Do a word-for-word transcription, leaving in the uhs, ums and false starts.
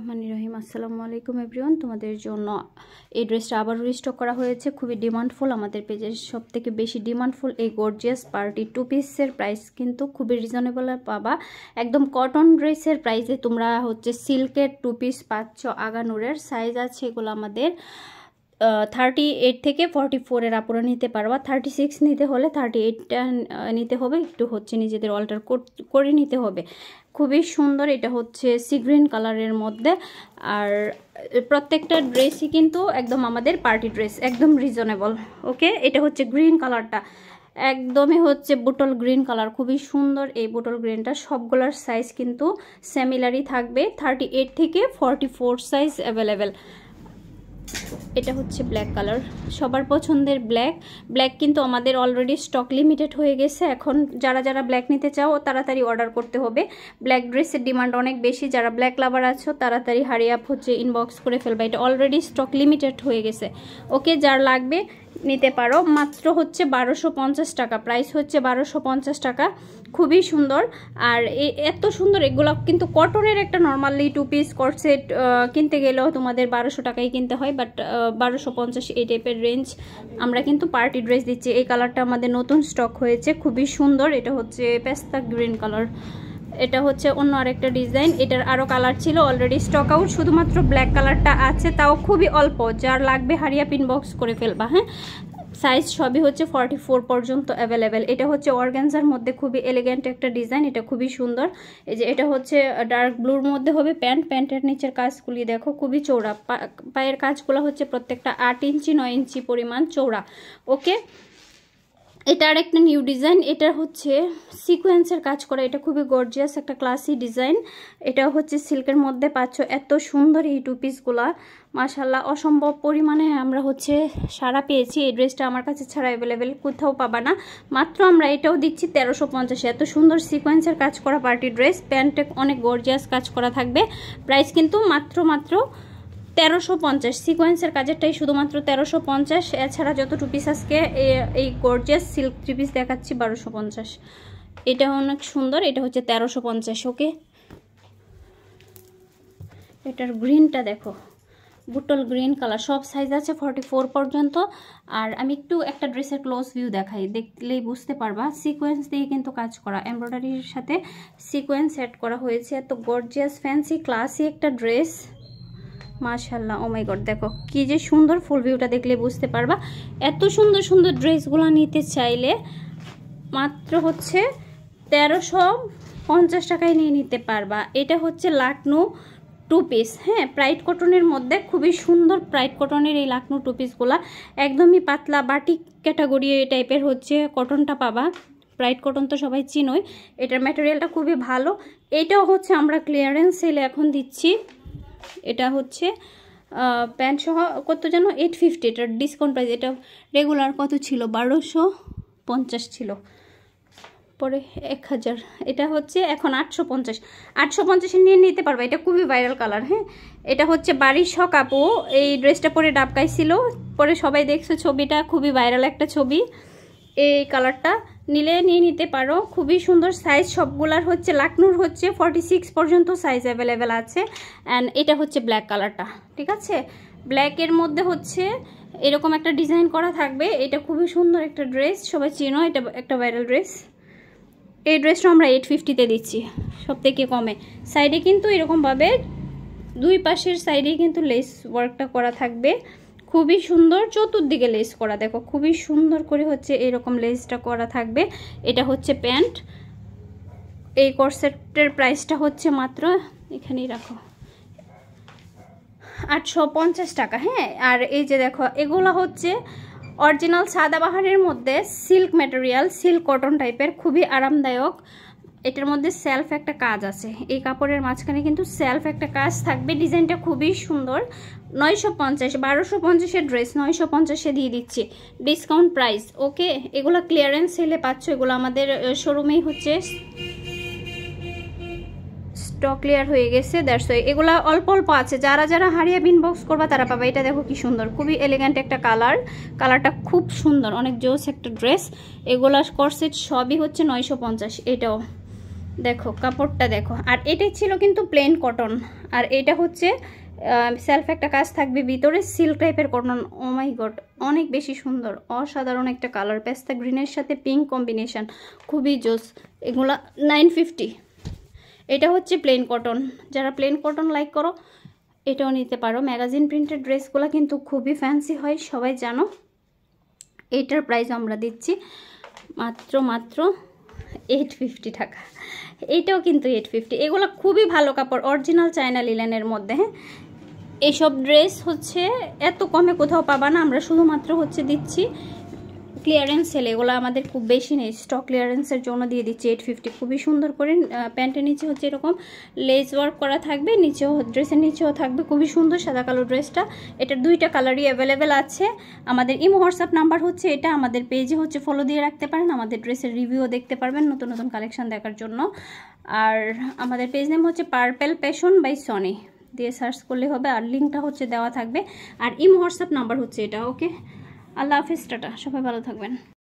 রহমানিররহিম। আসসালামু আলাইকুম এভরিওয়ান। তোমাদের জন্য এই ড্রেসটা আবার রিস্টক করা হয়েছে। খুবই ডিমান্ডফুল, আমাদের পেজের সব থেকে বেশি ডিমান্ডফুল এই গর্জিয়াস পার্টি টু পিসের প্রাইস কিন্তু খুবই রিজনেবল পাবা। একদম কটন ড্রেসের প্রাইসে তোমরা হচ্ছে সিল্কের টু পিস পাচ্ছ। আগানুরের সাইজ আছে এগুলো আমাদের থার্টি এইট থেকে ফর্টি ফোরের আপুরা নিতে পারবা। থার্টি সিক্স নিতে হলে থার্টি এইটটা নিতে হবে, একটু হচ্ছে নিজেদের অল্টার করে নিতে হবে। খুবই সুন্দর, এটা হচ্ছে সি গ্রিন কালারের মধ্যে। আর প্রত্যেকটা ড্রেসই কিন্তু একদম আমাদের পার্টি ড্রেস, একদম রিজনেবল। ওকে, এটা হচ্ছে গ্রিন কালারটা, একদমই হচ্ছে বুটল গ্রিন কালার, খুবই সুন্দর এই বুটল গ্রিনটা। সবগুলোর সাইজ কিন্তু সিমিলারই থাকবে, থার্টি এইট থেকে ফর্টি ফোর সাইজ অ্যাভেলেবেল। এটা হচ্ছে ব্ল্যাক কালার, সবার পছন্দের ব্ল্যাক। ব্ল্যাক কিন্তু আমাদের অলরেডি স্টক লিমিটেড হয়ে গেছে। এখন যারা যারা ব্ল্যাক নিতে চাও তাড়াতাড়ি অর্ডার করতে হবে। ব্ল্যাক ড্রেসের ডিমান্ড অনেক বেশি, যারা ব্ল্যাক লাভার আছো তাড়াতাড়ি হারি আপ হচ্ছে ইনবক্স করে ফেলবা, এটা অলরেডি স্টক লিমিটেড হয়ে গেছে। ওকে, যার লাগবে নিতে পারো। মাত্র হচ্ছে বারোশো পঞ্চাশ টাকা, প্রাইস হচ্ছে বারোশো পঞ্চাশ টাকা। খুবই সুন্দর। আর এই এত সুন্দর এগুলো কিন্তু কটনের একটা নর্মালি টু পিস কট সেট কিনতে গেলেও তোমাদের বারোশো টাকাই কিনতে হয়, বাট বারোশো পঞ্চাশ এই টাইপের রেঞ্জ আমরা কিন্তু পার্টি ড্রেস দিচ্ছি। এই কালারটা আমাদের নতুন স্টক হয়েছে, খুবই সুন্দর। এটা হচ্ছে পেস্তা গ্রিন কালার, এটা হচ্ছে অন্য আরেকটা ডিজাইন। এটার আরও কালার ছিল, অলরেডি স্টক আউট, শুধুমাত্র ব্ল্যাক কালারটা আছে, তাও খুবই অল্প। যার লাগবে হারিয়া পিন বক্স করে ফেলবা। হ্যাঁ, সাইজ সবই হচ্ছে ফর্টি ফোর পর্যন্ত অ্যাভেলেবেল। এটা হচ্ছে অর্গানজার মধ্যে খুবই এলিগেন্ট একটা ডিজাইন, এটা খুবই সুন্দর। এই যে এটা হচ্ছে ডার্ক ব্লুর মধ্যে হবে প্যান্ট, প্যান্টের নিচের কাজগুলি দেখো খুবই চৌড়া, পায়ের কাজগুলো হচ্ছে প্রত্যেকটা আট ইঞ্চি নয় ইঞ্চি পরিমাণ চৌড়া। ওকে, এটা আর একটা নিউ ডিজাইন, এটা হচ্ছে সিকোয়েন্সের কাজ করা, এটা খুবই গর্জিয়াস একটা ক্লাসি ডিজাইন। এটা হচ্ছে সিল্কের মধ্যে পাচ্ছ। এত সুন্দর এই টু পিসগুলা, মাশাল্লাহ অসম্ভব পরিমাণে আমরা হচ্ছে সারা পেয়েছি। এই ড্রেসটা আমার কাছে ছাড়া অ্যাভেলেবেল কোথাও পাবা না। মাত্র আমরা এটাও দিচ্ছি তেরোশো পঞ্চাশে। এত সুন্দর সিকোয়েন্সের কাজ করা পার্টি ড্রেস, প্যান্টে অনেক গর্জিয়াস কাজ করা থাকবে। প্রাইস কিন্তু মাত্র মাত্র তেরোশো পঞ্চাশ। সিকোয়েন্সের কাজেরটাই শুধুমাত্র তেরোশো পঞ্চাশ। এছাড়া যত টু পিস আজকে এই গর্জিয়াস সিল্ক থ্রি পিস দেখাচ্ছি বারোশো পঞ্চাশ। এটা অনেক সুন্দর, এটা হচ্ছে তেরোশো পঞ্চাশ। ওকে, এটার গ্রিনটা দেখো, বুটল গ্রিন কালার, সব সাইজ আছে ফর্টি ফোর পর্যন্ত। আর আমি একটু একটা ড্রেসের ক্লোজ ভিউ দেখাই, দেখলেই বুঝতে পারবা। সিকোয়েন্স দিয়ে কিন্তু কাজ করা, এমব্রয়ডারির সাথে সিকোয়েন্স সেট করা হয়েছে। এত গর্জিয়াস ফ্যান্সি ক্লাসি একটা ড্রেস, মাশাল্লাহ। ও মাই গড, দেখো কি যে সুন্দর, ফুল ভিউটা দেখলে বুঝতে পারবা। এত সুন্দর সুন্দর ড্রেসগুলো নিতে চাইলে মাত্র হচ্ছে তেরোশো পঞ্চাশ টাকায় নিয়ে নিতে পারবা। এটা হচ্ছে লাকনো টু পিস, হ্যাঁ, প্রাইড কটনের মধ্যে খুবই সুন্দর। প্রাইড কটনের এই লাকনো টু পিসগুলা একদমই পাতলা বাটিক ক্যাটাগরি এই টাইপের হচ্ছে কটনটা পাবা। প্রাইড কটন তো সবাই চিনোই, এটার ম্যাটেরিয়ালটা খুবই ভালো। এটাও হচ্ছে আমরা ক্লিয়ারেন্স সেলে এখন দিচ্ছি। এটা হচ্ছে প্যান্ট সহ কত যেন এইট ফিফটি, এটার ডিসকাউন্ট প্রাইস। এটা রেগুলার কত ছিল, বারোশো পঞ্চাশ ছিল, পরে এক হাজার। এটা হচ্ছে এখন আটশো পঞ্চাশ। আটশো পঞ্চাশে নিয়ে নিতে পারবে, এটা খুবই ভাইরাল কালার। হ্যাঁ, এটা হচ্ছে বাড়ির শখ আপু এই ড্রেসটা পরে ডাবকাইছিল, পরে সবাই দেখছো ছবিটা, খুবই ভাইরাল একটা ছবি। এই কালারটা নিলে নিয়ে নিতে পারো, খুবই সুন্দর। সাইজ সবগুলার হচ্ছে লাকনুর হচ্ছে ফর্টি সিক্স পর্যন্ত সাইজ অ্যাভেলেবেল আছে। অ্যান্ড এটা হচ্ছে ব্ল্যাক কালারটা, ঠিক আছে। ব্ল্যাকের মধ্যে হচ্ছে এরকম একটা ডিজাইন করা থাকবে। এটা খুবই সুন্দর একটা ড্রেস, সবাই চিনো, এটা একটা ভাইরাল ড্রেস। এই ড্রেসটা আমরা এইট ফিফটিতে দিচ্ছি, সব থেকে কমে। সাইডে কিন্তু এরকমভাবে দুই পাশের সাইডে কিন্তু লেস ওয়ার্কটা করা থাকবে, খুবই সুন্দর। চতুর্দিকে লেস করা, দেখো খুবই সুন্দর করে হচ্ছে এরকম লেসটা করা থাকবে। এটা হচ্ছে প্যান্ট। এই কোর্সেটের প্রাইসটা হচ্ছে মাত্র, এখানেই রাখো, আটশো পঞ্চাশ টাকা। হ্যাঁ, আর এই যে দেখো এগুলো হচ্ছে অরিজিনাল সাদাবাহারের মধ্যে সিল্ক ম্যাটেরিয়াল, সিল্ক কটন টাইপের, খুবই আরামদায়ক। এটার মধ্যে সেলফ একটা কাজ আছে, এই কাপড়ের মাঝখানে কিন্তু সেলফ একটা কাজ থাকবে। ডিজাইনটা খুবই সুন্দর। নয়শো পঞ্চাশ, বারোশো পঞ্চাশের ড্রেস নয়শো পঞ্চাশে দিয়ে দিচ্ছি, ডিসকাউন্ট প্রাইস। ওকে, এগুলো ক্লিয়ারেন্স সেলে পাচ্ছ, এগুলো আমাদের শোরুমেই হচ্ছে স্টক ক্লিয়ার হয়ে গেছে। দ্যাটস ওয়াই এগুলো অল্প অল্প আছে, যারা যারা হারিয়া বিন বক্স করবা তারা পাবা। এটা দেখো কি সুন্দর, খুবই এলিগেন্ট একটা কালার, কালারটা খুব সুন্দর, অনেক জোস একটা ড্রেস। এগুলা কর্সেট সবই হচ্ছে নয়শো পঞ্চাশ। এটাও দেখো কাপড়টা দেখো। আর এটাই ছিল কিন্তু প্লেন কটন, আর এটা হচ্ছে সেলফ একটা কাজ থাকবে ভিতরে, সিল্ক টাইপের কটন। ও মাই গড, অনেক বেশি সুন্দর, অসাধারণ একটা কালার, পেস্তা গ্রিনের সাথে পিঙ্ক কম্বিনেশন, খুবই জোস। এগুলা নাইন ফিফটি। এটা হচ্ছে প্লেন কটন, যারা প্লেন কটন লাইক করো এটাও নিতে পারো। ম্যাগাজিন প্রিন্টেড ড্রেসগুলো কিন্তু খুবই ফ্যান্সি হয়, সবাই জানো। এইটার প্রাইস আমরা দিচ্ছি মাত্র মাত্র এইট ফিফটি টাকা। এইটাও কিন্তু এইট ফিফটি। এগুলো খুবই ভালো কাপড়, অরিজিনাল চায়না লিলেনের মধ্যে। হ্যাঁ, এইসব ড্রেস হচ্ছে এত কমে কোথাও পাবা না, আমরা শুধুমাত্র হচ্ছে দিচ্ছি ক্লিয়ারেন্স সেল। এগুলো আমাদের খুব বেশি নেই, স্টক ক্লিয়ারেন্সের জন্য দিয়ে দিচ্ছি এইট ফিফটি। খুবই সুন্দর করে প্যান্টের নিচে হচ্ছে এরকম লেস ওয়ার্ক করা থাকবে, নিচেও ড্রেসের নিচেও থাকবে, খুবই সুন্দর সাদা কালো ড্রেসটা। এটার দুইটা কালারই অ্যাভেলেবেল আছে। আমাদের ইমো হোয়াটসঅ্যাপ নাম্বার হচ্ছে এটা, আমাদের পেজে হচ্ছে ফলো দিয়ে রাখতে পারেন, আমাদের ড্রেসের রিভিউও দেখতে পারবেন নতুন নতুন কালেকশন দেখার জন্য। আর আমাদের পেজ নেম হচ্ছে পার্পেল প্যাশন বাই সনি, দিয়ে সার্চ করলে হবে, আর লিঙ্কটা হচ্ছে দেওয়া থাকবে। আর ইমো হোয়াটসঅ্যাপ নাম্বার হচ্ছে এটা। ওকে, আল্লাহ হাফিজ, টাটা, সবাই ভালো থাকবেন।